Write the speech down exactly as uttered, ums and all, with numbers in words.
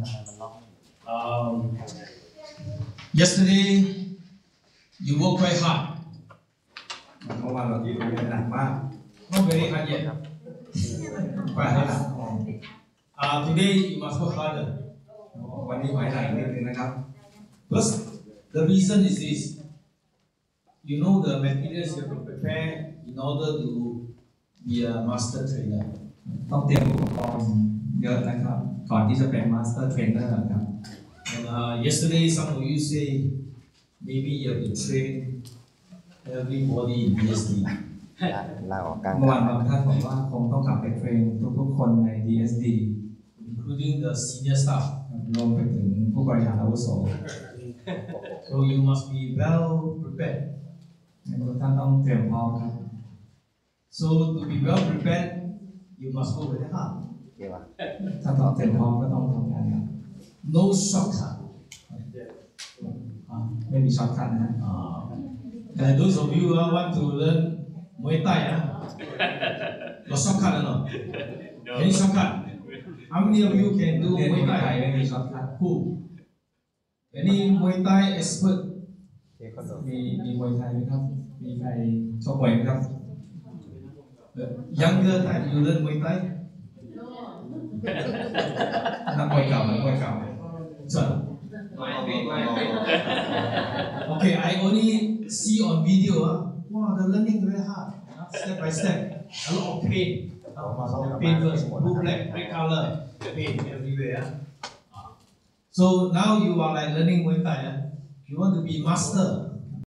Um, yesterday, you worked quite hard. เมื่อวานเราทำงานหนักมาก Not very hard yet. Quite hard. Uh, today, you must work harder. วันนี้ขอให้หนักนิดนึงนะครับ First, the reason is this. You know the materials you have to prepare in order to be a master trainer. ต้องเตรียมอุปกรณ์เยอะนะครับก่อนที่จะเป็นมาสเตอร์เทรนเนอร์ครับ And uh, yesterday, some of you say maybe you have to train everybody in D S D. ลาออกกลางเมื่อวานบางท่านบอกว่าคงต้องกลับไปเทรนทุกๆคนใน ดี เอส ดี including the senior staff. รวมไปถึงผู้บริหารอาวุโส So you must be well prepared. ทุกท่านต้องเตรียมพร้อมครับ So to be well prepared, you must work very hard. เกี่ยวกับถ้าต้องเตรียมพร้อมก็ต้องทำงานครับ No shortcut. ไม่มีช็อตคัทนะฮะ Uh, and those of you who want to learn Muay Thai, huh? No shortcut or not? No. Any shortcut? How many of you can do เรียนมวย Muay ไทย Thai? ไม่มีช็อตคัท Who? Any Muay Thai expert? มีมีมวยไทยไหมครับ มีใครชกมวยไหมครับ The younger time you learn Muay Thai? นักมวยเก่านักมวยเก่า Sir. Okay, I only see on video. Huh? Wow, the learning very hard. Step by step. A lot of pain. Pain first. Blue, black, red color. Pain everywhere. Huh? So now you are like learning Muay Thai. Huh? You want to be master.